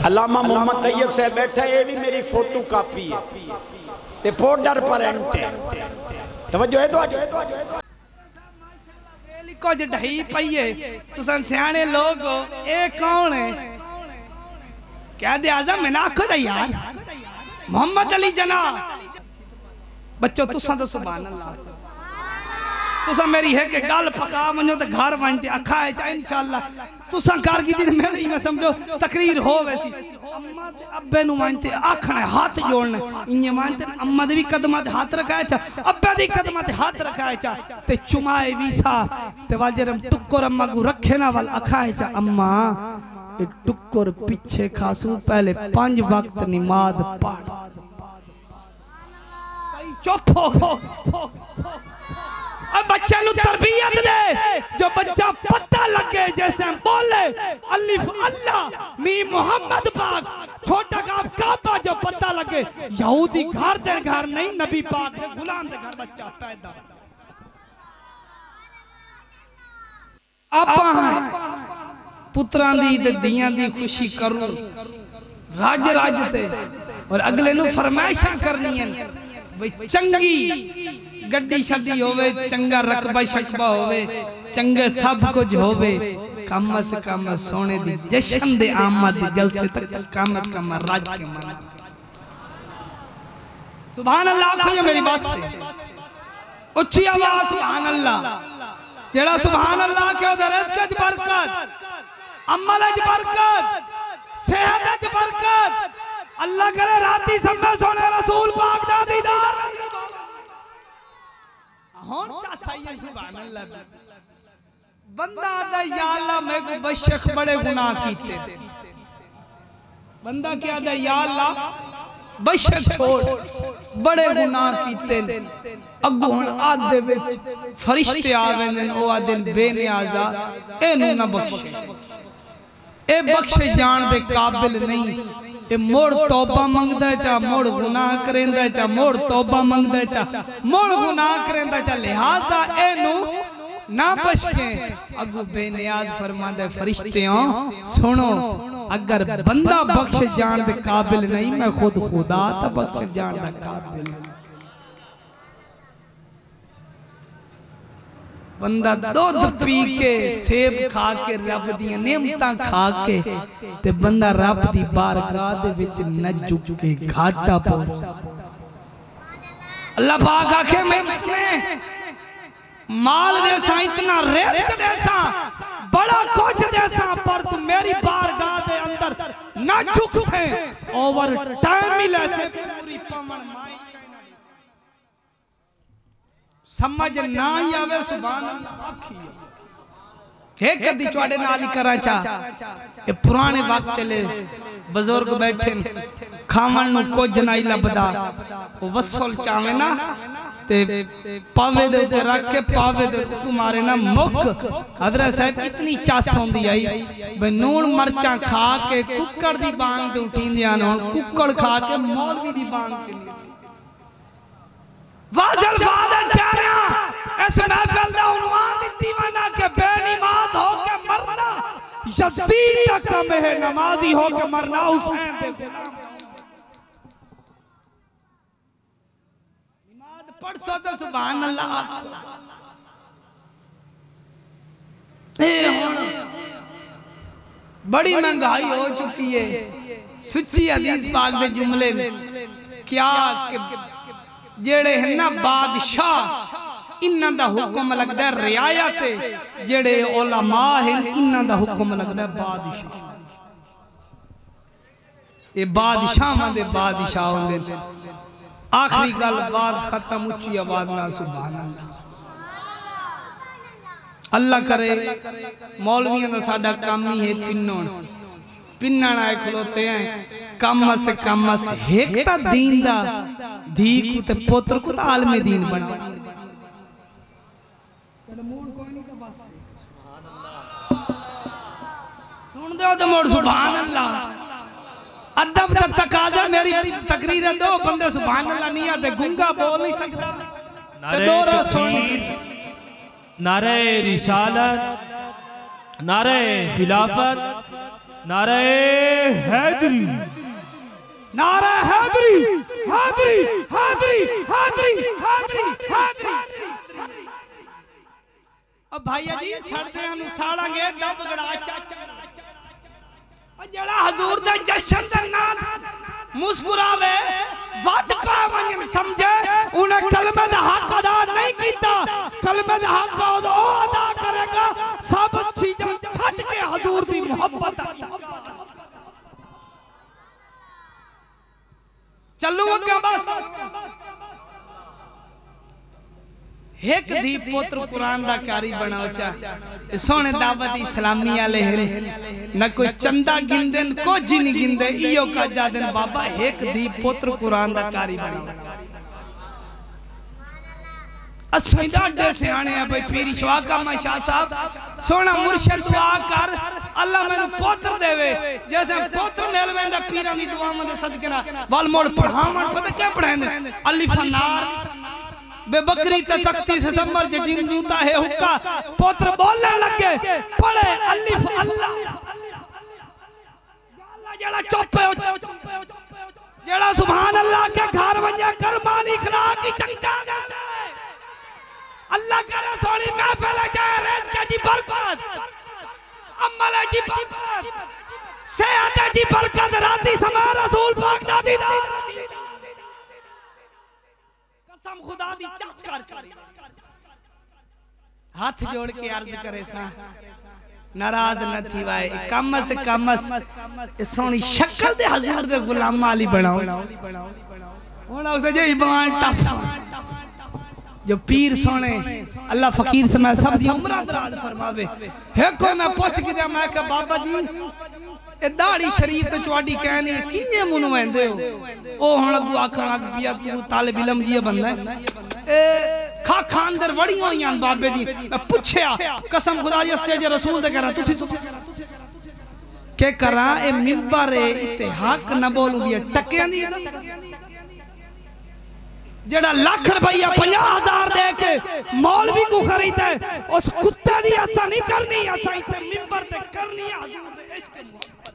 अल्लामा मोहम्मद तैयब साहब बैठा, ये भी मेरी फोटो कापी है ते पाउडर पर एंटे तवज्जो है तो कुछ ढही पईए तुसन सियाने लोग हो, ए कौन है? क्या दे आजम मैं ना आखो दा यार मोहम्मद अली जना बच्चों तुसा तो सुभान अल्लाह तुसा मेरी है के गल पका मनो ते घर वनते अखा है इंशाअल्लाह तुसा कर की दिन मैं नहीं मैं समझो तकरीर हो वैसी अम्मा ते अब्बे नु मानते आखना हाथ जोड़ना इने मानते अम्मा दे भी कदमां ते हाथ रखाया चा अब्बे दी कदमां ते हाथ रखाया चा ते चुमाए वीसा ते वाजरम टुक्कर अम्मा को रखे ना वाल अखाए चा अम्मा ए टुक्कर पीछे खासू पहले 5 वक्त नमाज पढ़ चुप हो अब बच्चे नु तरबियत दे जो बच्चा पता लगे जैसे बोले अलिफ अल्लाह मीम मोहम्मद पाक छोटा काफ काबा जो पता लगे यहूदी घर दे घर नहीं नबी पाक दे गुलाम दे घर बच्चा पैदा आपा पुत्रां दी ते दियां दी खुशी करूं राज राज ते और अगले नु फरमाइशां करनी है भाई चंगी गड्डी शड्डी होवे चंगा रकबा शकबा होवे चंगे सब कुछ होवे कम से कम सोने दी जश्न दे आमद जलसे तक कम से कम राज के मन सुभान अल्लाह आखो मेरी बात से उच्ची आवाज सुभान अल्लाह जेड़ा सुभान अल्लाह के उधर रिज़्क़ च बरकत अमल च बरकत सेहत च बरकत अल्लाह करे राती समय सोने रसूल पाक दा दीदार होन चा सही सुभान अल्लाह बंदा दा या अल्लाह मैं को बशक बड़े गुनाह कीते बंदा क्या दा या अल्लाह बशक छोड़ बड़े गुनाह कीते अगो हुन आदे विच फरिश्ते आवेंदे ओ आदन बेनियाजा एनु ना बख्शे ए बख्शे जान दे काबिल नहीं ए मोड़ तौबा मंगदा चा मोड़ गुनाह करेंदा चा मोड़ तौबा मंगदा चा मोड़ गुनाह करेंदा चा लिहाजा एनु ना बख्शे अगो बेनियाज फरमांदा फरिश्तियों सुनो अगर बंदा बख्श जान दे काबिल नहीं मैं खुद खुदा ता बख्श जान दा काबिल बंदा दूध पी के सेब खा के रब दी नेमतां खा के ते बंदा रब दी बारगाह दे विच न झुक के घाटा पहुंच अल्लाह पाक आखे मैं माल देसा इतना रिज़्क़ देसा बड़ा कुछ देसा पर तू मेरी बारगाह दे अंदर न झुक से ओवर टाइम मिले से पूरी पवन माई समझ ना ही आवे सुभान अल्लाह एक कदी चोड़े नाल ही करा चा ए पुराने वक्त ले बुजुर्ग बैठे खावन नु कुछ नहीं लभदा ओ वसल चावे ना ते पावे दे उते रख के पावे दे तुम्हारे ना मुख हजरत साहब इतनी चास होंदी आई भाई नून मरचा खा के कुक्कड़ दी बांग ते उठींदियां न कुक्कड़ खा के मौलवी दी बांग के वाजल फादर चारिया इस महफिल दा उन्वान दित्ती वना के बेनमाज हो के मरना यजीद का में नमाजी हो के मरना हुसैन दे गुलाम नमाज पढ़ सो सुभान अल्लाह ए हुन बड़ी महंगाई हो चुकी है सच्ची हदीस पाक दे जुमले क्या जेड़े है ना बादशाह इन्हां दा हुक्म लगदा है रियाया ते जेड़े उलमा हैं इन्हां दा हुक्म लगदा है बादशाह ये बादशाहां दे बादशाह होंदे आखिरी गल बात खत्म उच्ची आवाज नाल सुभान अल्लाह अल्लाह करे मौलवियों दा साडा काम ही है पिन्नण आए खलोते हैं कम से एक ता दीन दा धी को ते पुत्र को ता आलमे दीन बन सुन दो तो मोड़ सुभान अल्लाह अदब दा तकाजा मेरी तकरीर दो बंदे सुभान अल्लाह नहीं आते गुंगा बोल नहीं सकता ते दोरा सुन नारे रिसालत नारे खिलाफत नारे हैदरी, नारा हैदरी, हैदरी, हैदरी, हैदरी, हैदरी, हैदरी। अब भाईया जी सड़दे नु साड़ांगे दब गड़ा चाचा जड़ा हजूर दे जशन दे नाल मुस्कुरावे वट पावन समझे उन्हें कलमे दा हक अदा नहीं कीता। कलमे दा हक ओ अदा करेगा सब चीज़ां छट के हजूर दी मोहब्बत चलू अगे बस। एक दी पुत्र कुरान दा कारी बनाओ चा सोने दावत इस्लामी वाले न कोई चंदा गिनदे को नहीं गिनदे इयो का जादन बाबा एक दी पुत्र कुरान दा कारी बनाओ। असैदा डे सियाने है भाई पीरी शवाका मा शाह साहब सोना मुर्शिद दुआ कर अल्लाह मेनू पुत्र देवे जैसे पुत्र मिल वेंदा पीरां दी दुआवां दे सदके ना वल मोड़ पढ़ावन पता क्या पढ़ांदे अलिफ नार बेबकरी ते तख्ती से समर जे जिन जूता है हुक्का पुत्र बोलने लगे पढ़े अलिफ अल्लाह अल्लाह जेड़ा चुप है जेड़ा सुभान अल्लाह के घर वंजा करमानी खिला की चंगा अल्लाह करे सोनी महफिल जाए रिज़्क़ जी बरकत अमल जी बरकत सेहत जी बरकत राती समय रसूल पाक दा दीदार कसम खुदा दी चस कर हाथ जोड़ के अर्ज करे सा नाराज न थी वाए कम से कम सोनी शक्ल दे हजूर दे गुलाम वाली बनाओ होना उसे जे ईमान टप जो पीर सोने अल्लाह फकीर से मैं सब दी उम्र दराज फरमावे है को मैं पूछ के मैं कहा बाबा जी ए दाढ़ी शरीफ ते चौड़ी कहनी किने मुन वेंदे हो ओ हुन अगू आखण लग पिया तू तालिब इल्म जी बंदा ए खा खानदर वड़ी होईयां बाबे दी मैं पूछया कसम खुदा दी से जे रसूल दे करा तुसी के करा ए मिंबर ए इते हक न बोलू भी टकियां दी जेड़ा लाख रुपया 50,000 दे के मौलवी को खरीदा उस कुत्ते दी असा नहीं करनी असा इसे मिंबर ते करनी है हुजूर दे इश्क मोहब्बत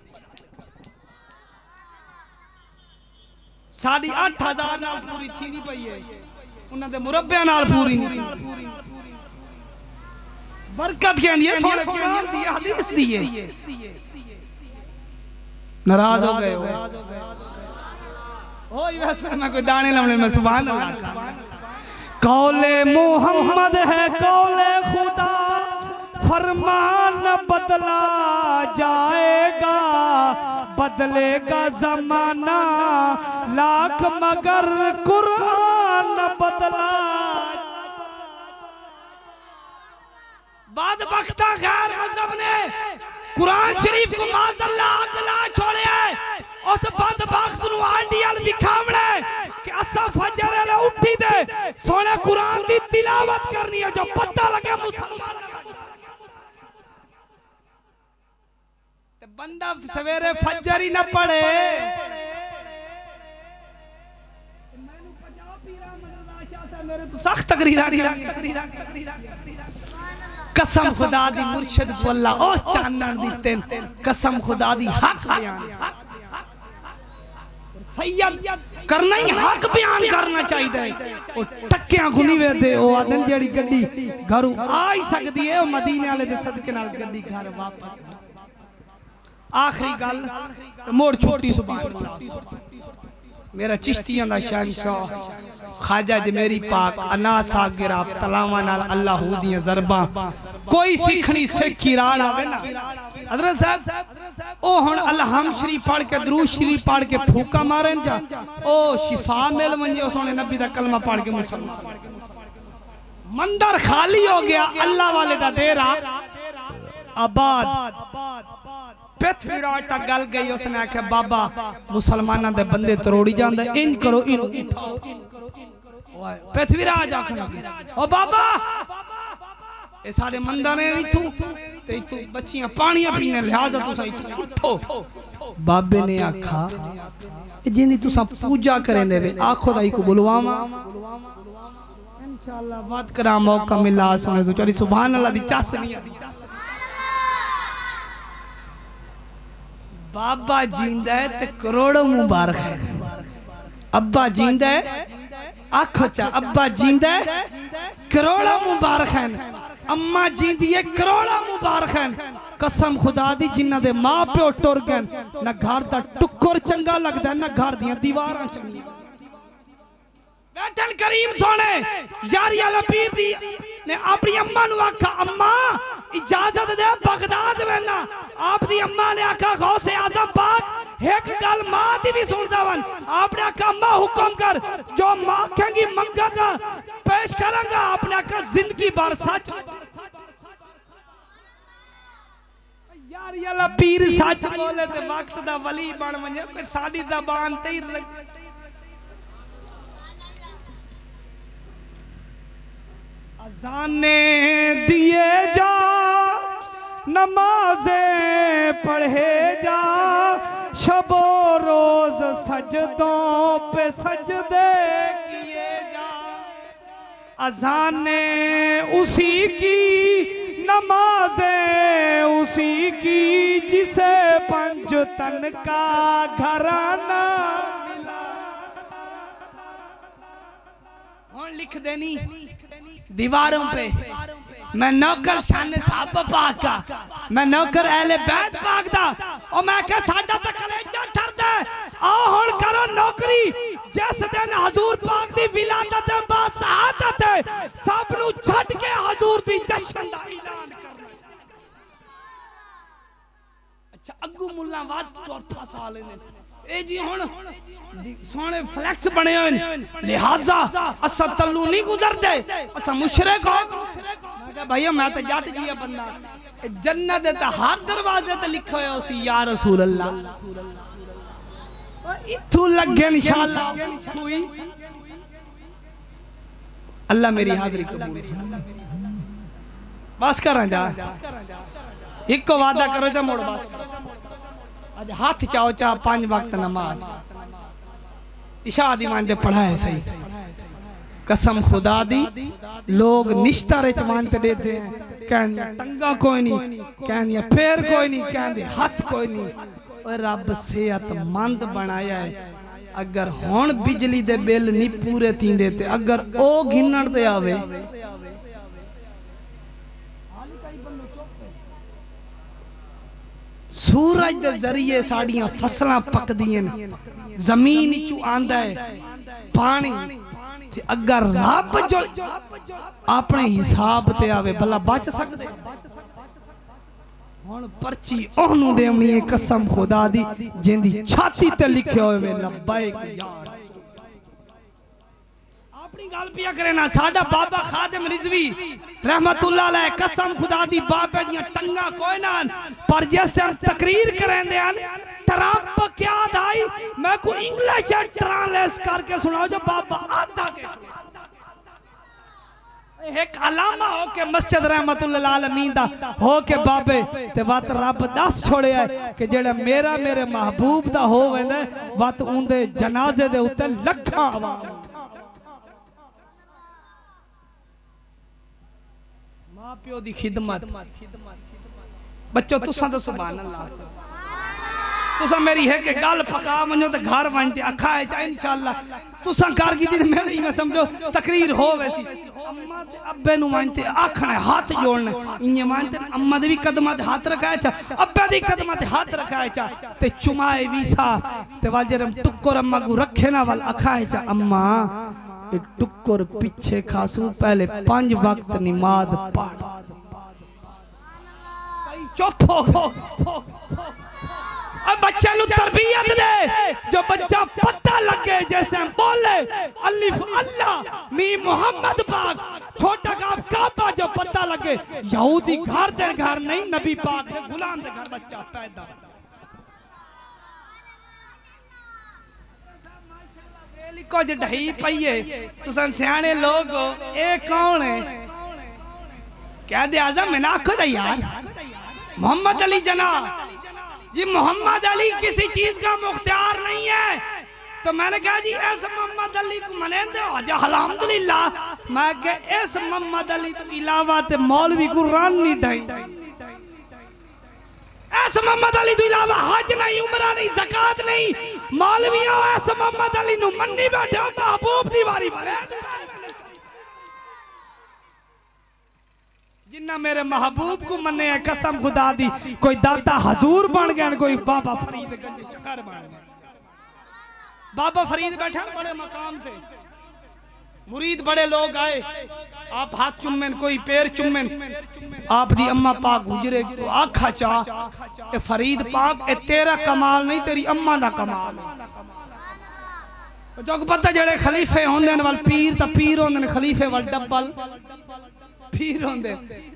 साडी 8,000 नाल पूरी थी नहीं पई है उन्हां दे मुरब्बे नाल पूरी नहीं बरकत कहंदी है सोने कहंदी है हदीस दी है नाराज हो गए हो मैं कोई दाने लमने में सुभान अल्लाह कौले मोहम्मद है कौले खुदा फरमान बदला जाएगा बदलेगा जमाना लाख मगर कुरान बदला बाद बख्ता गैर मजहब ने कुरान शरीफ को माज़अल्लाह अगला छोड़े उस बदबख्त नु आंडियल विखावणे कि असा फजर ले उठी दे सोने कुरान दी तिलावत करनी है जो पता लगे मुसलमान ते बंदा सवेरे फजर ही ना पढ़े मैनू 50 पीरा मदरसा शाह साहब मेरे तो सख्त तकरीर कसम खुदा दी मुर्शिद को अल्लाह ओ चानन दिते कसम खुदा दी हक बयान सैयद करना ही हक बयान करना चाहिए ओ टक्कियां खुनी वेदे ओ आदन जेड़ी गड्डी घरू आ ही सकदी है ओ मदीने वाले दे सदके नाल गड्डी घर वापस आखिरी गल मोड़ छोटी सुभान मेरा चिश्तियां दा शहंशाह ख्वाजा जमेरी पाक अना सागिरा तलावा नाल अल्लाह दियां ज़रबा कोई सीखनी सिखी राल आवे ना हजरत साहब ओ हुन अलहम शरीफ पढ़ के दुरूद शरीफ पढ़ के फूका मारन जा ओ शिफा मिल वंजे सोने नबी दा कलमा पढ़ के मुसलमान मंदिर खाली हो गया अल्लाह वाले दा डेरा आबाद पृथ्वीराज तक गल गई उसने आख्या बाबा मुसलमाना दे बंदे तरोड़ी जांदा इंज करो इन पृथ्वीराज आखन लगे ओ बाबा ए सारे मंदिर ने इथू ते इथू बच्चियां पानी पीने लिहाजा तुसा इथू उठो बाबे ने आखा जिंदी तुसा पूजा करें दे आखो दाई को बुलवावा इंशाअल्लाह बात करा मौका मिला सुने तो चली सुभान अल्लाह दी चस नहीं बाबा जींदा है ते करोड़ों मुबारक है। अब्बा जींदा है आखो चा अब्बा जींदा है करोड़ों मुबारक है। अम्मा जींदी है करोड़ों मुबारक है। कसम खुदा दी जिन्ना दे मां प्यो टुर गए ना घर दा टुक्कर चंगा लगदा ना घर दियां दीवारां चंगी। बैठन करीम सोने यारी आला पीर दी ने अपनी अम्मा नु आखा अम्मा इजाजत दे बगदाद वेना। आप दी अम्मा ने आखा गौसे आजम पाक एक गल मां दी भी सुन जावन। आपने आखा अम्मा हुक्म कर जो मां कहेंगी मंगागा पेश करूंगा। आपने आखा जिंदगी भर सच यारी आला पीर सच बोले ते वक्त दा वली बन वने कोई साडी ज़बान ते ही अज़ाने दिए जा नमाज़े पढ़े जा शबो रोज सजदों पे सजदे किए जा। अज़ाने उसी की नमाज़े उसी की जिसे पंजतन का घराना लिख देनी दीवारों पे। मैं नौकर शान साहब पाक का मैं नौकर अहले बैत पाक दा और मैं कह साडा ते कलेजा ठरदा आओ हुण करो नौकरी। जिस दिन हजूर पाक दी विलादत बा शहादत सब नु छड के हजूर दी जश्न दा ऐलान करना। अच्छा अग्गू मुल्ला वाद चौथा साल ने ए जी हुण सोने फ्लैक्स बने हुए लिहाजा असा तल्लू नहीं गुजरते असा मुशरिक हो। भैया मैं तो जट जी बंदा जन्नत ते हर दरवाजे ते लिखा होया उसी या रसूल अल्लाह इथू लगे इंशाअल्लाह। अल्लाह मेरी हाजिरी कबूल बस करा जा एक को वादा करो जा मोड़ बस आज हाथ चाओ चा 5 वक्त नमाज इशा दी मानते पढ़ा है सही। कसम खुदा दी लोग निश्तारे च मानते देते हैं कहने टंगा कोई नहीं कहने पैर कोई नहीं कहने हाथ कोई नहीं। और रब सेहतमंद बनाया है। अगर हुण बिजली दे बिल नहीं पूरे थींदे ते अगर ओ गिनण ते आवे सूरज के जरिए साड़ियां फसलां पकदियां जमीन चू आंदा है पानी ते अगर रब जो अपने हिसाब ते आवे भला बच सकदे। हुण पर्ची ओहनू देवनी है कसम खुदा दी जिंदी छाती ते लिखे होवे लब्बैक यार। अपनी गल पिया करे ना साडा बाबा खादिम रिजवी रहमतुल्लाह अलैह कसम खुदा दी बाबे दी टंगा कोई ना पर जैसे तकरीर करेंदे हन ट्रंप क्या दाई मैं को इंग्लिश ट्रांसलेट करके सुनाओ जो बाबा आता के एक अलामा हो के मस्जिद रहमतुल्लाह आलमीन दा हो के बाबे ते वत रब दस छोड़िया है कि जेड़ा मेरा मेरे महबूब दा हो वेंदा वत उंदे जनाजे दे उत्ते लखां आवाम मां प्यो दी खिदमत। बच्चों तुसा तो सुभान अल्लाह तुसा मेरी है कि गल पका मनो ते घर वंजते अखा है इंशाअल्लाह तुसा कर की दी मैं मैं समझो तकरीर हो वैसी अम्मा ते अब्बे नु मानते आखना हाथ जोड़ना इने मानते अम्मा दे भी कदमां ते हाथ रखाया चा अब्बे दी कदमां ते हाथ रखाया चा ते चुमाए वीसा ते वाजरम टुक्कर अम्मा को रखे ना वाल अखा है चा अम्मा ए टुक्कर पीछे खासू पहले 5 वक्त नमाज पढ़ चुप हो अब बच्चे नु तरबियत दे जो बच्चा पता लगे जैसे बोले अलिफ अल्लाह मीम मोहम्मद पाक छोटा काफ काबा जो पता लगे यहूदी घर दे घर नहीं नबी पाक दे गुलाम दे घर बच्चा पैदा। कुछ ढही पईए तुसन सियाने लोग ए कौन है कह दे आजम मैं ना आखो यार मोहम्मद अली जना जी मोहम्मद अली किसी चीज का मुख्तियार नहीं है। तो मैंने कहा जी इस मोहम्मद अली को मनेंदे हो जा अल्हम्दुलिल्लाह मैं कह इस मोहम्मद अली तो इलावा ते मौलवी कुरान नहीं ढाई ऐसा मोहम्मद अली तो इलावा हज नहीं, उमरा नहीं, ज़कात नहीं, मौलवियों ऐसा मोहम्मद अली नु मन्नी बैठे हो महबूब दीवारी भरे। जिन्ना मेरे महबूब को मन्ने है कसम खुदा दी, कोई दाता हजूर बन गया, कोई बाबा फरीद गंज शकर बन गया। बाबा फरीद बैठा बड़े मकाम थे, मुरीद बड़े लोग आए, आप हाथ चुम्मेन, कोई पैर चुम्मेन, आप दी अम्मा पाक गुजरे तो आखा चा ए फरीद पाक ए तेरा कमाल नहीं तेरी अम्मा दा कमाल है। जो पता जेड़े खलीफे होंदे वाल पीर ता पीर होंदे, खलीफे वाल डब्बल पीर होंदे।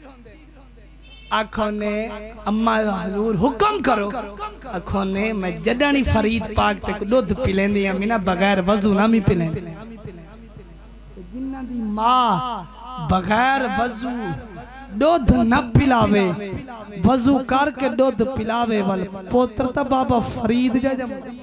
आखो ने अम्मा हजूर हुक्म करो, आखो ने मैं जडनी फरीद पाक ते दूध पी लेंदी आ, मिना बगैर वजू ना मी पी लेंदी। जिन्ना दी मां बगैर वजू दूध न पिलावे, वजू करके दूध पिलावे वाल पुत्र ता बाबा फरीद जा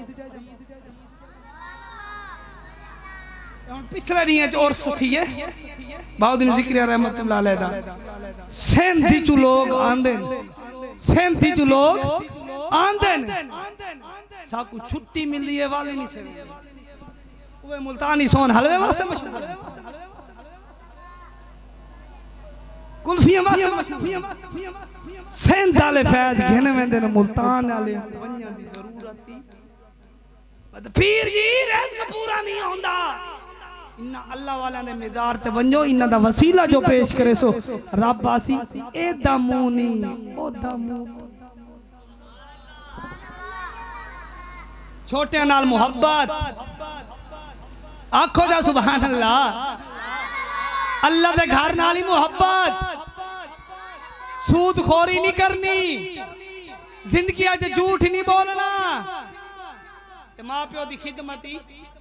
पिछले दिन और सुथी है बाउद्दीन ज़िक्रिया रहमतुल्लाह अलैह दा सेंधी चु लोग आंदे, सेंधी चु लोग आंदे साकू छुट्टी मिलदी है वाले नहीं से ओए मुल्तानी सोन हलवे वास्ते मशहूर है, कुल्फियां वास्ते सेंध वाले फैज घेने वेंदे ने मुल्तान वाले वन्या दी जरूरत थी। पीर जी रेज़ का पूरा नहीं होंदा, इन्ना अल्लाह वाला ने मिजार ते वंजो, इन्ना दा वसीला जो पेश करे सो रब आसी ए दा मुंह नहीं ओ दा मुंह। छोटे नाल मोहब्बत आखो जा सुभान अल्लाह, अल्लाह दे घर नाल ही मोहब्बत, सूद खोरी नहीं करनी, जिंदगी अज झूठ नहीं बोलना, मां प्यो दी खिदमती।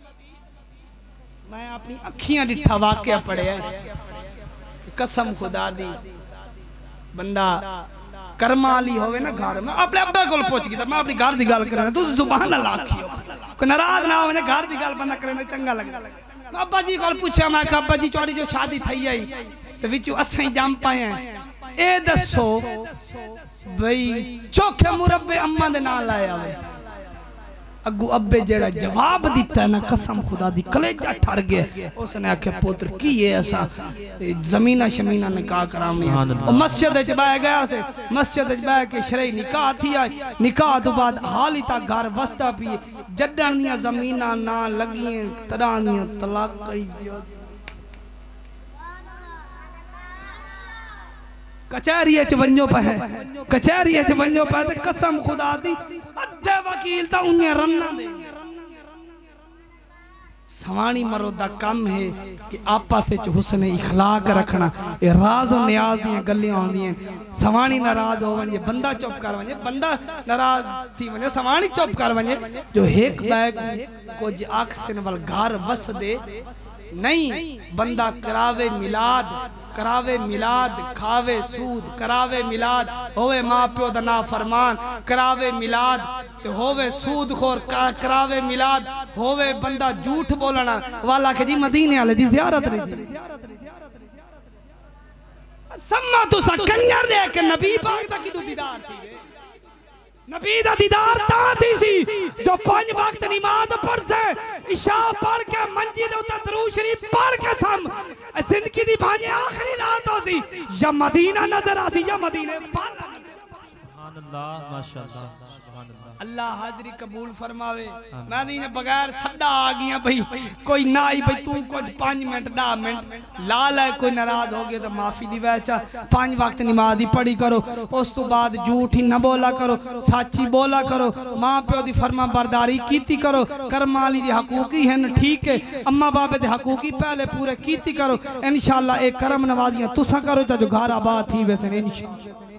मैं अपनी अखियां डिठा वाकया पढ़िया, कसम खुदा दी बंदा करमाली होवे ना घर में अपने अब्बा कोल पहुंच गया, मैं अपनी घर दी गल करना, तू जुबान ना लाखियो, कोई नाराज ना होवे ना, घर दी गल बंदा करे ना चंगा लगे। अब्बा जी कोल पूछा, मैं कहा अब्बा जी चोरी जो शादी थई आई ते विच असां जम पाए ए दसो भाई चोखे मुरब्बे अम्मा दे नाल लाया वे, अगू अब्बे जेड़ा जवाब दिता है ना कसम खुदा दी कलेजा ठर गया। उसने आखे पुत्र की है असा जमीना शमीना निकाह करावनी है, मस्जिद च बह गया से, मस्जिद च बह के शरई निकाह थी आई, निकाह तो बाद हाल ही तक घर वसदा पी, जड्डन दियां जमीना ना लगी तरह दियां तलाक कचहरी च वंजो पे, कचहरी च वंजो पे ते कसम खुदा दी अद्धे वकील ता उन्हें रन्ना दे। सवानी मरो दा काम है कि आपस विच हुस्न इखलाक रखना, ये राज और न्याज दी गल्लियां होंदियां। सवानी नाराज हो वने बंदा चुप कर वने, बंदा नाराज थी वने सवानी चुप कर वने, जो एक बैग कुछ अक्सन वाल घर वस दे नहीं, बंदा करावे मिलाद, करावे मिलाद, खावे सूद, करावे मिलाद, होवे मां प्यो दा ना फरमान, करावे मिलाद ते होवे सूद खोर, करावे मिलाद होवे बंदा झूठ बोलना वाला के जी मदीने वाले दी ज़ियारत रही सम्मा तो सकंजर दे के नबी पाक दा किदू दीदार थी, नबी दा दीदार ता थी सी जो 5 वक्त नमाज पढ़ से, इशा पढ़ के मंजी दे उते दरूद शरीफ पढ़ के सम जिंदगी दी भाने आखिरी रात हो सी, या मदीना नजर आ सी या मदीने पढ़। सुभान अल्लाह माशाअल्लाह, सुभान अल्लाह, अल्लाह हाजरी कबूल फरमावे। मैं दी ने बगैर सदा आ गया भाई, कोई ना आई भाई तू कुछ 5 मिनट 10 मिनट ला ले, कोई नाराज हो गया तो माफी दी वैचा, 5 वक्त नमाज ही पढ़ी करो, उस तो बाद झूठ ही ना बोला करो, सच्ची बोला करो, मां प्यो दी फरमा बरदारी कीती करो, करमाली दी हकूकी है ठीक है, अम्मा बाबे दे हकूकी पहले पूरे कीती करो, इंशाअल्लाह एक करम नवाजियां तुसा करो जो घर आबाद थी वैसे इंशाअल्लाह।